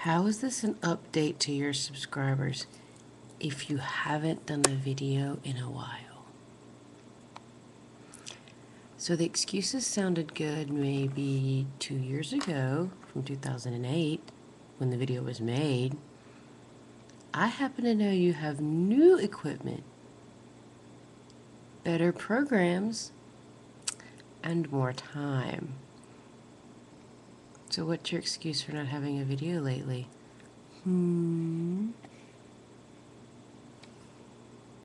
How is this an update to your subscribers if you haven't done a video in a while? So the excuses sounded good maybe 2 years ago, from 2008, when the video was made. I happen to know you have new equipment, better programs, and more time. So what's your excuse for not having a video lately?